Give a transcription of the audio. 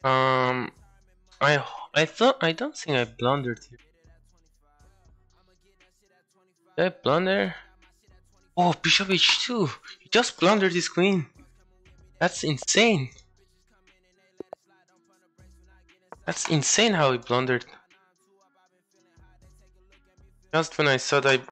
Um, I don't think I blundered here. Did I blunder? Oh, bishop h2. He just blundered his queen. That's insane. That's insane how he blundered. Just when I thought I